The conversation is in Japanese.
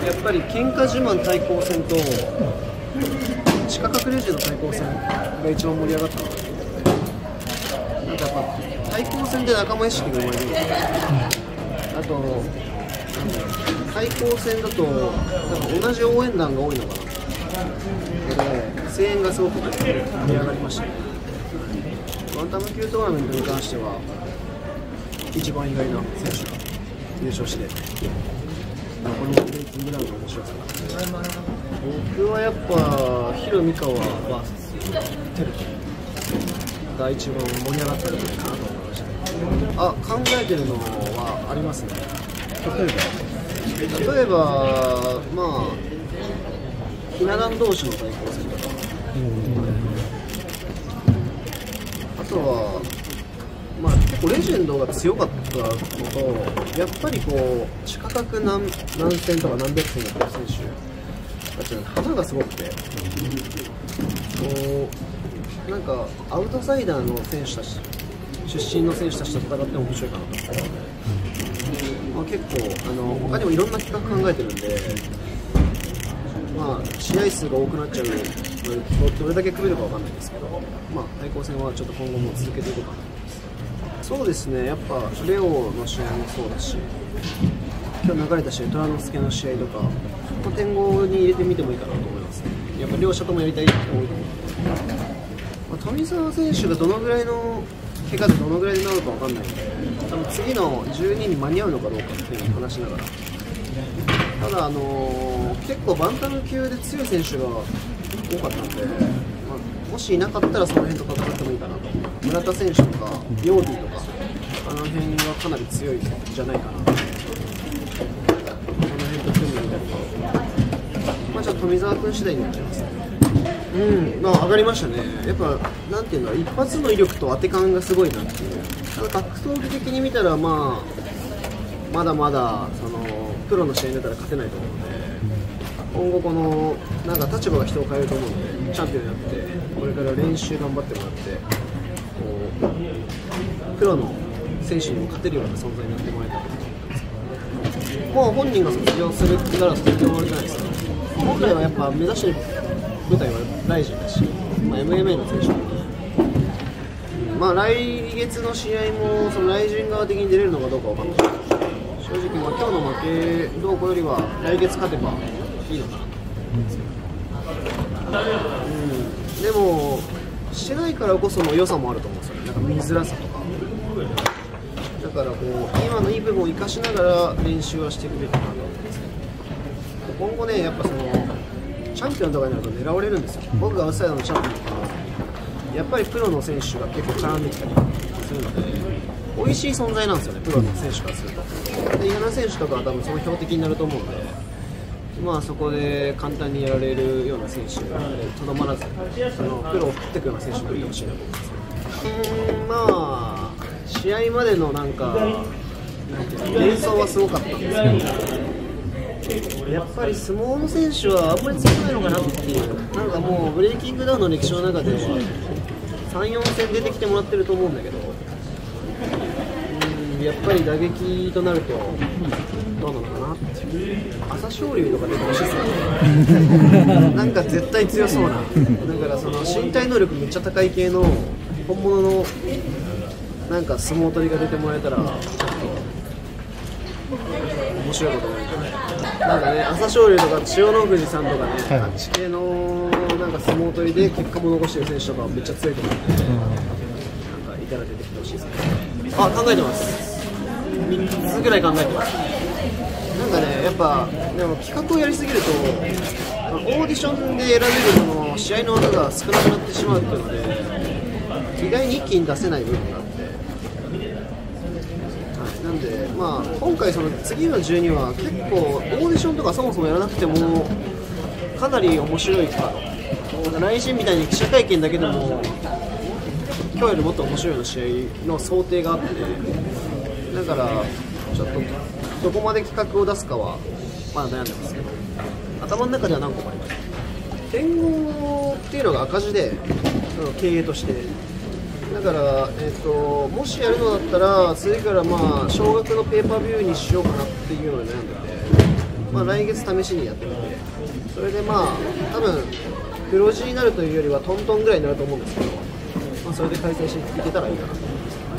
やっぱり喧嘩自慢対抗戦と地下隠れ時の対抗戦が一番盛り上がったので、なんかやっぱ対抗戦で仲間意識が生まれるので、あと対抗戦だとなんか同じ応援団が多いのかな。声援がすごく盛り上がりましたね。バンタム級トーナメントに関しては一番意外な選手が優勝して、このブレイキングダウンの面白さが、僕はやっぱヒロミカワ VS テルトが一番盛り上がったんじゃないかなと思いましたね。考えてるのはありますね。例えばまあひな壇同士の対抗戦とか、あとは、まあ、結構レジェンドが強かったのと、やっぱりこう地下格何戦とか何百戦やってる選手たちの花がすごくて、こうなんかアウトサイダーの選手たち、出身の選手たちと戦っても面白いかなと思って、まあ、結構他にもいろんな企画考えてるんで。まあ、試合数が多くなっちゃうどれだけ組めるかわかんないですけど、まあ、対抗戦はちょっと今後も続けていこうかなと思います。そうですね、やっぱレオの試合もそうだし、今日流れた試合、虎之助の試合とか、まあ、点5に入れてみてもいいかなと思いますね。やっぱ両者ともやりたい人多いと思うので、まあ、富澤選手がどのぐらいの怪我でどのぐらいになるかわかんないので、多分次の12に間に合うのかどうかっていうのを話しながら。ただ、結構バンタム級で強い選手が多かったので、まあ、もしいなかったらその辺と戦ってもいいかなと。村田選手とかヨーディとかあの辺はかなり強いんじゃないかなと。その辺と組んでみたりと、まあ、じゃあ富澤君次第になっちゃいますね。まあ上がりましたね。やっぱなんていうの、一発の威力と当て感がすごいなっていう。ただ格闘技的に見たら、まだまだそのプロの試合に出たら勝てないと思うので、今後このなんか立場が人を変えると思うので、チャンピオンになってこれから練習頑張ってもらって、こうプロの選手にも勝てるような存在になってもらいたいと思うんですけど、もう本人が卒業するなら卒業終わりじゃないですか。本来はやっぱ目指してる舞台はライジンだし、まあ、MMA の選手なので、まあ来月の試合もそのライジン側的に出れるのかどうかわかんない。正直、まあ、今日の負けどうこうよりは来月勝てばいいのかなと思うんですけど、でもしてないからこその良さもあると思うんですよね。なんか見づらさとか、だからこう今のいい部分を生かしながら練習はしていくべきかなと思うんですけど、今後ね、やっぱそのチャンピオンとかになると狙われるんですよ。僕がアウトサイダーのチャンピオンとかやっぱりプロの選手が結構チャンできたりするので、美味しい存在なんですよね、プロの選手からすると。で、稲田選手とかは多分その標的になると思うので、まあそこで簡単にやられるような選手がとどまらず、そのプロを食っていくような選手もいてほしいなと思います。まあ試合までのなんか幻想はすごかったんですけど、やっぱり相撲の選手はあんまり強くないのかなっていう、なんかもうブレイキングダウンの歴史の中で3、4戦出てきてもらってると思うんだけど、やっぱり打撃となるとどうなのかなっていう。朝青龍とか出てほしいですよね。なんか絶対強そうな、だからその身体能力めっちゃ高い系の本物のなんか相撲取りが出てもらえたらちょっと面白いことになるんじゃないかな。なんかね、朝青龍とか千代の富士さんとかね、あっち系のなんか相撲取りで結果も残してる選手とかめっちゃ強いと思うんで、なんかいたら出てきてほしいですね。考えてます。3つぐらい考えてます。なんかね、やっぱでも企画をやりすぎるとオーディションで選べるその試合の技が少なくなってしまうっていうので、意外に一気に出せない部分があって、なんで、まあ、今回その次の12は結構オーディションとかそもそもやらなくてもかなり面白いか、来週みたいに記者会見だけでも今日よりもっと面白いような試合の想定があって、だからちょっとどこまで企画を出すかはまだ悩んでますけど、頭の中では何個もあります。天狗っていうのが赤字で経営として、だから、もしやるのだったら次からまあ少額のペーパービューにしようかなっていうので悩んでて、 まあ、来月試しにやってみて、それでまあ多分黒字になるというよりはトントンぐらいになると思うんですけど、まあ、それで開催していけたらいいかなと思います。